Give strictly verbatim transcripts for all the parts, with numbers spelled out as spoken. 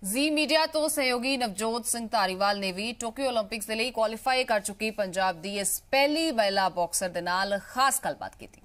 जी media तो सहयोगी नवजोत सिंह धारीवाल ने भी टोक्यो ओलंपिक्स के लिए क्वालीफाई कर चुकी पंजाब दी इस पहली महिला बॉक्सर दे नाल खास गलबात की।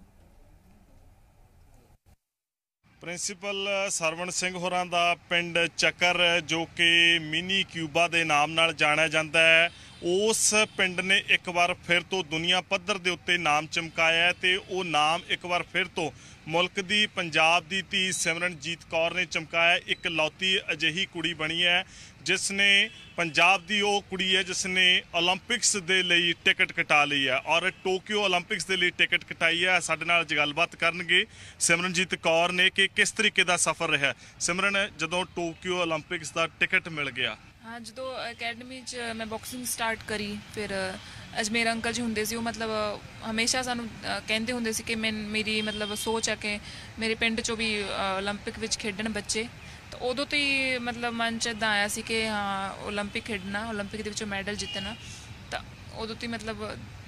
प्रिंसीपल सरवण सिंह होरां दा पिंड चक्कर जो कि मिनी क्यूबा के नाम नाल जाना जाता है, उस पिंड ने एक बार फिर तो दुनिया पद्धर के उत्ते नाम चमकाया है ते वो नाम एक बार फिर तो मुल्क दी पंजाब दी धी सिमरनजीत कौर ने चमकाया। एक लौती अजिही कुड़ी बनी है जिसने पंजाब दी वो कुड़ी है जिसने ओलंपिक्स दे लई टिकट कटा ली है और टोक्यो ओलंपिक्स दे लई टिकट कटाई है। साडे नाल गलबात करनगे सिमरनजीत कौर ने कि किस तरीके का सफ़र रहा। सिमरन, जदों टोक्यो ओलंपिक्स का टिकट मिल गया, हाँ जो अकैडमी च मैं बॉक्सिंग स्टार्ट करी, फिर अजमेर अंकल जी होंदे सी, वो मतलब हमेशा सानू कहते होंदे सी कि मैं मेरी मतलब सोच है कि मेरे पिंड चो भी ओलंपिक विच खेडण बच्चे, तो उदों तो ही मतलब मन च इदां आया सी कि हाँ ओलंपिक खेडना, ओलंपिक दे विचों मैडल जितना। तो उदों तो ही मतलब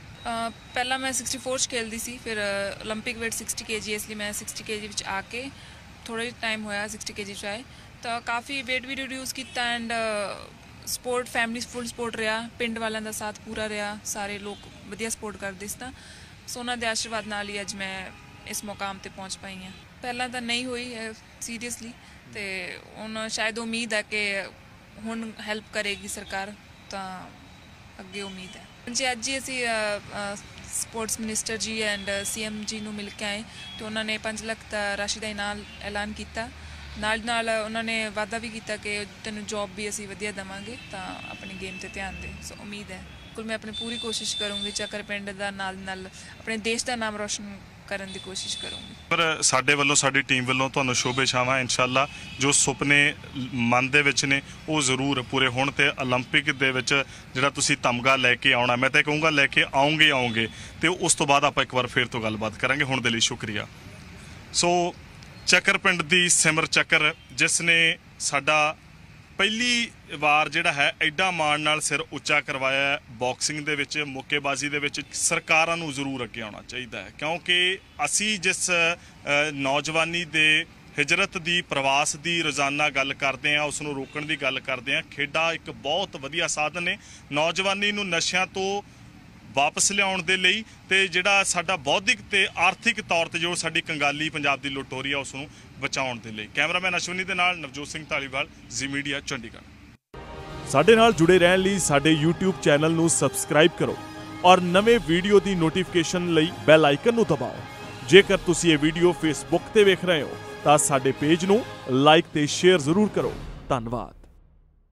पहला मैं सिक्सटी फोर च खेलती सी, फिर ओलंपिक वेट सिक्सटी के जी, इसलिए मैं सिक्सटी के जी विच आके थोड़ा ही टाइम होया सिक्सटी के जी च आए, तो काफ़ी वेट भी रिड्यूस किया and support family full support रहा, पिंड वालों का साथ पूरा रहा, सारे लोग वधिया सपोर्ट करते सी, सो उन्होंने आशीर्वाद नाल ही अज मैं इस मुकाम पर पहुँच पाई हाँ। पहला तो नहीं हुई है सीरीयसली, तो हुण शायद उम्मीद है कि हुण हेल्प करेगी सरकार, तो अगे उम्मीद है जी। अज ही असी sports minister ji and C M ji नूं मिल के आए, तो उन्होंने पाँच लाख का राशि का इनाम ऐलान किया, नाल नाल उन्होंने वादा भी किया कि तेन जॉब भी असी वधिया देवांगे, तो अपनी गेम ते ध्यान दे। सो उम्मीद है बिल्कुल मैं अपनी पूरी कोशिश करूँगी चक्कर पिंड का नाल नाल अपने देश का नाम रोशन करने की कोशिश करूँगी। पर साडे वल्लों साडी टीम वल्लों तुहानूं शुभेच्छावां। इंशाअल्लाह जो सुपने मन दे विच ने वो जरूर पूरे होण ते ओलंपिक दे विच जिहड़ा तुसीं तमगा लैके आउणा, मैं तो कहूँगा लैके आओगे आओगे, तो उस तो बाद आपां एक बार फिर तो गलबात करांगे। हुण दे लई शुक्रिया। सो चक्कर पिंड दी सिमर चक्कर जिसने साडा पहली वार जिहड़ा है एडा माण नाल सिर उच्चा करवाया बॉक्सिंग दे विच, मुक्केबाजी दे विच। सरकारां नूं जरूर अगे आउणा चाहीदा है, क्योंकि असी जिस नौजवानी दे हिजरत दी प्रवास दी रोज़ाना गल करते हैं, उसनूं रोकण दी गल करते हैं। खेडा एक बहुत वधिया साधन है नौजवानी नूं नशियां तो वापस लियाउण दे लई, ते जिहड़ा साडा बौद्धिक ते आर्थिक तौर ते जो साडी कंगाली पंजाब दी लुट हो रही है उसनूं बचाउण दे लई। कैमरामैन अश्विनी दे नाल नवजोत सिंह धालीवाल, जी मीडिया, चंडीगढ़। साडे नाल जुड़े रहण लई साडे यूट्यूब चैनल नूं सबसक्राइब करो और नवे वीडियो दी नोटिफिकेशन लई बैल आइकन नूं दबाओ। जेकर तुसीं ये वीडियो फेसबुक ते वेख रहे हो तां साडे पेज नूं लाइक ते शेयर जरूर करो। धन्नवाद।